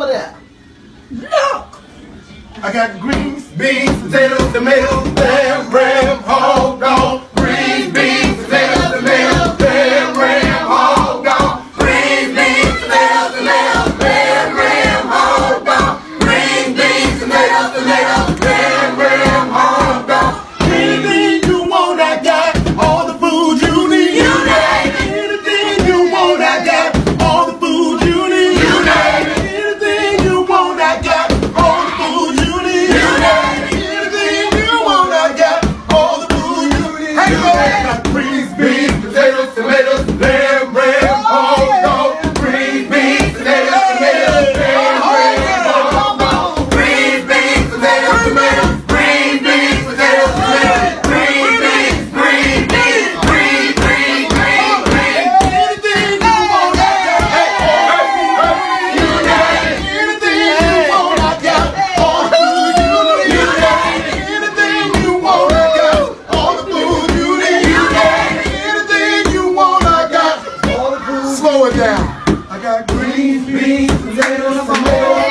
of that. Look! I got greens, beans, potatoes, tomatoes, lamb, ram, hog, dog. Greens, beans, potatoes, tomatoes, lamb, ram, hog, dog. Greens, beans, potatoes, tomatoes, lamb, ram, hog, dog. Greens, beans, potatoes, tomatoes, lamb, ram, hog, dog. Anything you want, I got. All the food you need. You name it. Anything you want, I got. All the food you need. You name it. Anything you want, I got. All the food you need. You name it. Anything you want, I got. All the food you need. Hey, I got greens, beans, potatoes, tomatoes, lamb, ram, hog, dog. Greens, beans, potatoes, tomatoes, lamb, ram, hog, dog. Greens, beans, potatoes, tomatoes, greens, beans, potatoes, tomatoes, greens, beans, green beans, green, green, green, green. Anything you want, I got. Hey, you name it. Anything you want, I got. All the food you need. You name it. Anything you want, I got. All the food you need. You name it. Anything you want, I got. All the food. Slow it down. I got greens, beans, potatoes, tomatoes.